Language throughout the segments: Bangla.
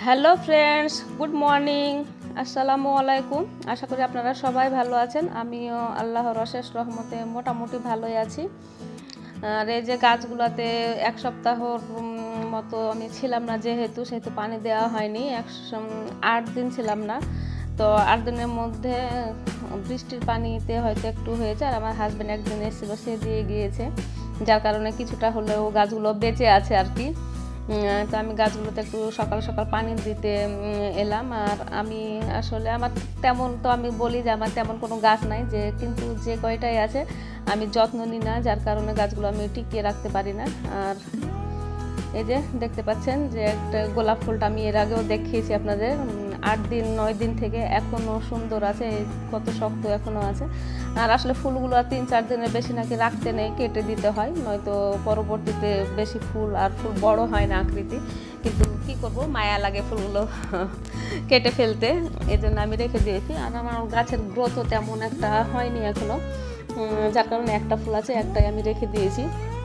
হ্যালো ফ্রেন্ডস, গুড মর্নিং, আসসালামু আলাইকুম। আশা করি আপনারা সবাই ভালো আছেন। আমিও আল্লাহর অশেষ রহমতে মোটামুটি ভালোই আছি। আর এই যে গাছগুলোতে এক সপ্তাহর মতো আমি ছিলাম না, সেহেতু পানি দেওয়া হয়নি। 8 দিন ছিলাম না, তো 8 দিনের মধ্যে বৃষ্টির পানিতে হয়তো একটু হয়েছে। আর আমার হাজব্যান্ড একদিন এসেছিলো, সে দিয়ে গিয়েছে, যার কারণে কিছুটা হলেও গাছগুলো বেঁচে আছে আর কি। তো আমি গাছগুলোতে একটু সকাল সকাল পানি দিতে এলাম। আর আমি আসলে আমি বলি যে আমার তেমন কোনো গাছ নাই, কিন্তু যে কয়টাই আছে আমি যত্ন নিই না, যার কারণে গাছগুলো আমি টিকিয়ে রাখতে পারি না। আর এই যে দেখতে পাচ্ছেন যে একটা গোলাপ ফুলটা আমি এর আগেও দেখিয়েছি আপনাদের। 8 দিন 9 দিন থেকে এখনও সুন্দর আছে, কত শক্ত এখনও আছে। আর আসলে ফুলগুলো 3-4 দিনের বেশি নাকি রাখতে নেই, কেটে দিতে হয়, নয়তো পরবর্তীতে বেশি ফুল বড় হয় না আকৃতি। কিন্তু কি করব, মায়া লাগে ফুলগুলো কেটে ফেলতে, এই জন্য আমি রেখে দিয়েছি। আর আমার গাছের গ্রোথও তেমন একটা হয়নি এখনও, যার কারণে একটা ফুল আছে, একটাই আমি রেখে দিয়েছি।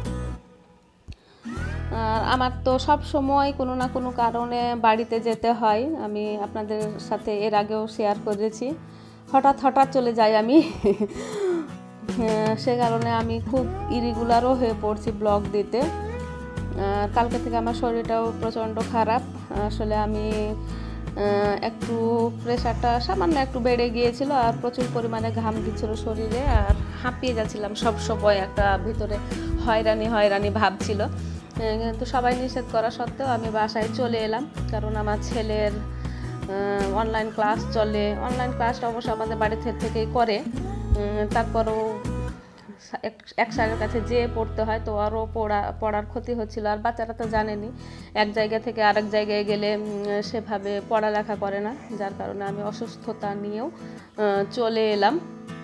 আর আমার তো সব সময় কোনো না কোনো কারণে বাড়িতে যেতে হয়, আমি আপনাদের সাথে এর আগেও শেয়ার করেছি। হঠাৎ চলে যাই আমি সে কারণে আমি খুব ইরেগুলারও হয়ে পড়ছি ব্লগ দিতে। আর কালকে থেকে আমার শরীরটাও প্রচণ্ড খারাপ। আসলে আমি একটু প্রেশারটা সামান্য একটু বেড়ে গিয়েছিল, আর প্রচুর পরিমাণে ঘাম দিচ্ছিল শরীরে, আর হাঁপিয়ে যাচ্ছিলাম সব সময়, একটা ভিতরে হয়রানি ভাব ছিল। কিন্তু সবাই নিষেধ করা সত্ত্বেও আমি বাসায় চলে এলাম, কারণ আমার ছেলের অনলাইন ক্লাস চলে। অনলাইন ক্লাসটা অবশ্য আমাদের বাড়ি থেকেই করে, তারপরও এক স্যারের কাছে যেয়ে পড়তে হয়, তো আরও পড়ার ক্ষতি হচ্ছিল। আর বাচ্চারা তো জানেনি, এক জায়গা থেকে আরেক জায়গায় গেলে সেভাবে পড়ালেখা করে না, যার কারণে আমি অসুস্থতা নিয়েও চলে এলাম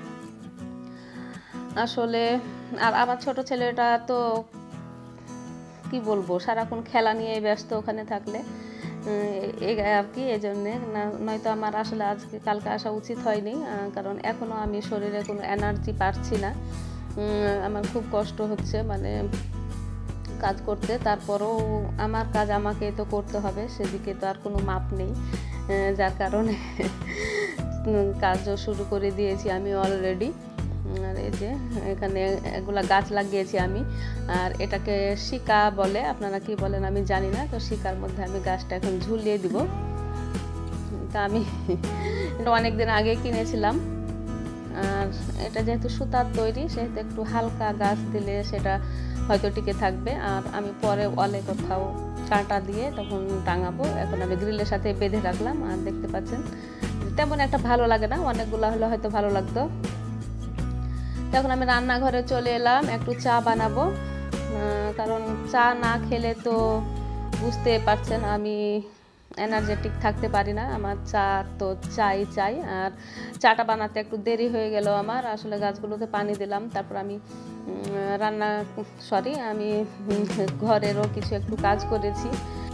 আসলে। আর আমার ছোট ছেলেটা তো কি বলবো, সারাক্ষণ খেলা নিয়ে ব্যস্ত ওখানে থাকলে, এই আর কি। এই জন্যে নয়তো আমার আসলে কালকে আসা উচিত হয়নি, কারণ এখনও আমি শরীরে কোনো এনার্জি পাচ্ছি না। আমার খুব কষ্ট হচ্ছে মানে কাজ করতে, তারপরেও আমার কাজ আমাকে তো করতে হবে, সেদিকে তো আর কোনো মাপ নেই, যার কারণে কাজও শুরু করে দিয়েছি আমি অলরেডি। আর এই যে এখানে এগুলা গাছ লাগিয়েছি আমি, আর এটাকে শিকা বলে, আপনারা কি বলেন আমি জানি না। তো শিকার মধ্যে আমি গাছটা এখন ঝুলিয়ে দিব। তা আমি এটা অনেক দিন আগে কিনেছিলাম, আর এটা যেহেতু সুতার তৈরি, সেহেতু একটু হালকা গাছ দিলে সেটা হয়তো টিকে থাকবে। আর আমি পরে ওয়ালে কোথাও কাঁটা দিয়ে তখন টাঙাবো। এখন আমি গ্রিলের সাথে বেঁধে রাখলাম। আর দেখতে পাচ্ছেন তেমন একটা ভালো লাগে না, অনেকগুলো হলে হয়তো ভালো লাগতো। তখন আমি রান্নাঘরে চলে এলাম, একটু চা বানাবো, কারণ চা না খেলে তো বুঝতে পারছেন আমি এনার্জেটিক থাকতে পারি না। আমার চা তো চাই। আর চাটা বানাতে একটু দেরি হয়ে গেল আমার, আসলে গাছগুলোতে পানি দিলাম, তারপর আমি আমি ঘরেরও কিছু একটু কাজ করেছি।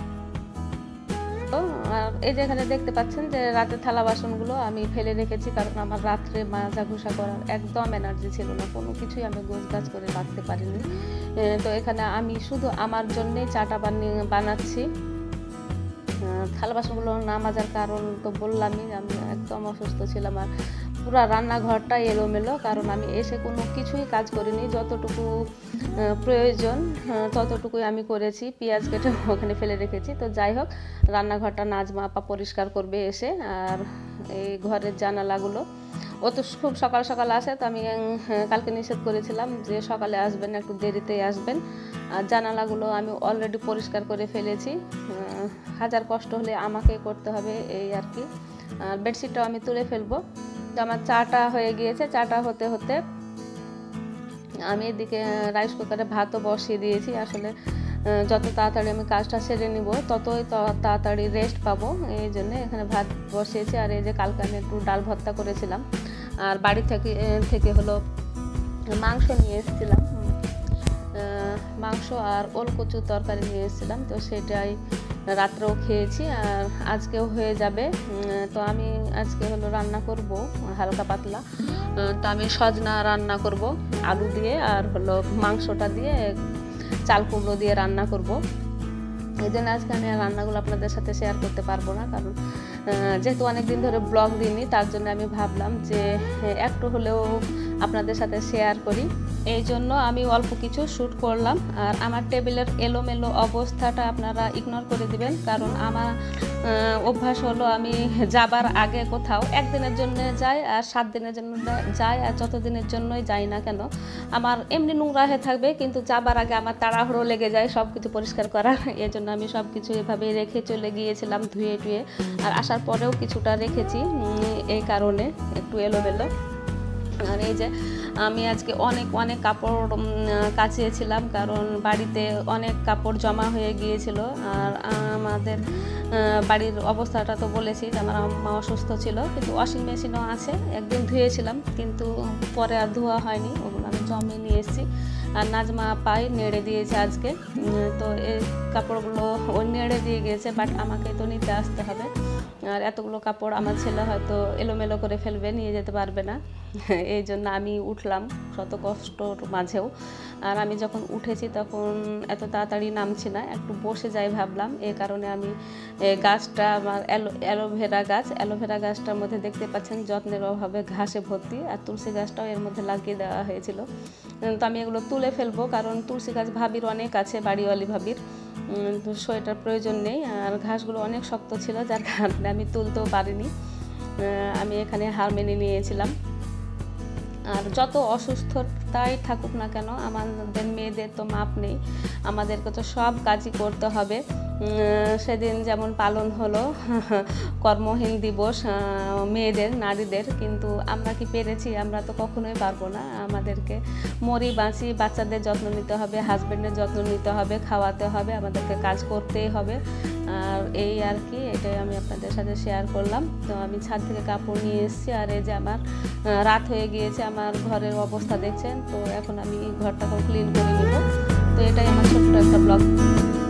আর এই যে এখানে দেখতে পাচ্ছেন যে রাতের থালা বাসনগুলো আমি ফেলে রেখেছি, কারণ আমার রাত্রে মাজা ঘষা করার একদম এনার্জি ছিল না, কোনো কিছুই আমি গোছগাছ করে রাখতে পারিনি। তো এখানে আমি শুধু আমার জন্যেই চাটা বানাচ্ছি। থালা বাসনগুলো না মাজার কারণ তো বললামই, আমি একদম অসুস্থ ছিলাম। আর পুরো রান্নাঘরটা এলোমেলো, কারণ আমি এসে কোনো কিছুই কাজ করিনি, যতটুকু প্রয়োজন ততটুকুই আমি করেছি। পেঁয়াজ কেটে ওখানে ফেলে রেখেছি। তো যাই হোক, রান্নাঘরটা নাজমা আপা পরিষ্কার করবে এসে। আর এই ঘরের জানালাগুলো ও তো খুব সকাল সকাল আসে, তো আমি কালকে নিষেধ করেছিলাম যে সকালে আসবেন, একটু দেরিতেই আসবেন। আর জানালাগুলো আমি অলরেডি পরিষ্কার করে ফেলেছি, হাজার কষ্ট হলে আমাকে করতে হবে, এই আর কি। আর বেডশিটটাও আমি তুলে ফেলবো। তো আমার চাটা হয়ে গিয়েছে, চাটা হতে হতে আমি এদিকে রাইস কুকারে ভাতও বসিয়ে দিয়েছি। আসলে যত তাড়াতাড়ি আমি কাজটা সেরে নিব, ততই তাড়াতাড়ি রেস্ট পাবো, এই জন্যে এখানে ভাত বসিয়েছি। আর এই যে কালকে আমি একটু ডাল ভর্তা করেছিলাম, আর বাড়ি থেকে হলো মাংস নিয়ে এসেছিলাম, মাংস আর ওলকচু তরকারি নিয়ে এসেছিলাম, তো সেটাই রাত্রেও খেয়েছি, আর আজকেও হয়ে যাবে। তো আমি আজকে হলো রান্না করব হালকা পাতলা। তো আমি সজনা রান্না করব আলু দিয়ে, আর হলো মাংসটা দিয়ে চাল কুমড়ো দিয়ে রান্না করব। এই জন্য আজকে আমি আর রান্নাগুলো আপনাদের সাথে শেয়ার করতে পারবো না, কারণ যেহেতু অনেক দিন ধরে ব্লগ দিইনি, তার জন্য আমি ভাবলাম যে একটু হলেও আপনাদের সাথে শেয়ার করি। এই জন্য আমি অল্প কিছু শ্যুট করলাম। আর আমার টেবিলের এলোমেলো অবস্থাটা আপনারা ইগনোর করে দিবেন, কারণ আমার অভ্যাস হলো আমি যাবার আগে কোথাও একদিনের জন্য যাই আর 7 দিনের জন্য যাই, আর যত দিনের জন্যই যাই না কেন আমার এমনি নোংরা হয়ে থাকবে, কিন্তু যাবার আগে আমার তাড়াহুড়ো লেগে যায় সব কিছু পরিষ্কার করার। এই জন্য আমি সব কিছু এভাবে রেখে চলে গিয়েছিলাম ধুয়ে টুয়ে, আর আসার পরেও কিছুটা রেখেছি, এই কারণে একটু এলোমেলো। আর এই যে আমি আজকে অনেক কাপড় কাচিয়েছিলাম, কারণ বাড়িতে অনেক কাপড় জমা হয়ে গিয়েছিল। আর আমাদের বাড়ির অবস্থাটা তো বলেছি যে আমার আম্মা অসুস্থ ছিল, কিন্তু ওয়াশিং মেশিনও আছে, একদিন ধুয়েছিলাম কিন্তু পরে আর ধোয়া হয়নি, ওগুলো আমি জমে নিয়ে এসেছি। আর নাজমা পায়ে নেড়ে দিয়েছে আজকে, তো এই কাপড়গুলো ও নেড়ে দিয়ে গিয়েছে, বাট আমাকে তো নিতে আসতে হবে। আর এতগুলো কাপড় আমার ছেলে হয়তো এলোমেলো করে ফেলবে, নিয়ে যেতে পারবে না। এই জন্য আমি উঠলাম শত কষ্টর মাঝেও। আর আমি যখন উঠেছি তখন এত তাড়াতাড়ি নামছি না, একটু বসে যাই ভাবলাম। এই কারণে আমি গাছটা আমার অ্যালোভেরা গাছটার মধ্যে দেখতে পাচ্ছেন যত্নের অভাবে ঘাসে ভর্তি, আর তুলসী গাছটাও এর মধ্যে লাগিয়ে দেওয়া হয়েছিল। তো আমি এগুলো তুলে ফেলবো, কারণ তুলসী গাছ ভাবির অনেক আছে, বাড়িওয়ালি ভাবির, তো সেটার প্রয়োজন নেই। আর ঘাসগুলো অনেক শক্ত ছিল, যার কারণে আমি তুলতেও পারিনি। আমি এখানে হার মেনে নিয়েছিলাম। আর যত অসুস্থতাই থাকুক না কেন, আমাদের মেয়েদের তো মাপ নেই, আমাদেরকে তো সব কাজই করতে হবে। সেদিন যেমন পালন হলো কর্মহীন দিবস মেয়েদের, নারীদের, কিন্তু আমরা কি পেরেছি? আমরা তো কখনোই পারবো না। আমাদেরকে মরি বাঁচি বাচ্চাদের যত্ন নিতে হবে, হাজব্যান্ডের যত্ন নিতে হবে, খাওয়াতে হবে, আমাদেরকে কাজ করতেই হবে। আর এই আর কি, এটাই আমি আপনাদের সাথে শেয়ার করলাম। তো আমি ছাদ থেকে কাপড় নিয়ে এসেছি, আর এই যে আমার রাত হয়ে গিয়েছে, আমার ঘরের অবস্থা দেখছেন, তো এখন আমি ঘরটাকে ক্লিন করে নেব। তো এটাই আমার ছোট্ট একটা ব্লগ।